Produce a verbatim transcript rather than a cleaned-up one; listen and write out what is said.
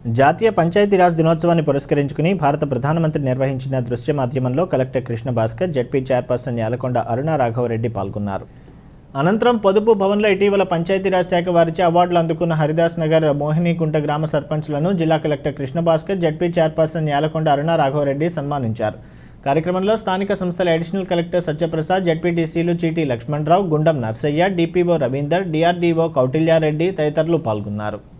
జాతీయ పంచాయతీరాజ్ దినోత్సవాన్ని పురస్కరించుకుని భారత ప్రధానమంత్రి నిర్వహించిన దృశ్య మాధ్యమంలో collector Krishna Bhaskar, ZP chairperson Yalakonda Aruna Raghava Reddy పాల్గొన్నారు. అనంతరం పొదుపు భవన్లో ఇటీవల పంచాయతీరాజ్ శాఖ వారిచే అవార్డులు అందుకున్న హరిదాస్ నగర్, మోహినీకుంట గ్రామ సర్పంచ్లను జిల్లా collector Krishna Bhaskar, ZP chairperson Yalakonda Aruna Raghava Reddy సన్మానించారు. కార్యక్రమంలో స్థానిక సంస్థల అడిషనల్ కలెక్టర్ సత్యప్రసాద్, జెడ్పీటీసీలు చీటీ లక్ష్మణరావు, గుండం నర్సయ్య, డిపిఓ రవీందర్, డిఆర్డీఓ కౌటిల్యారెడ్డి తదితరులు పాల్గొన్నారు.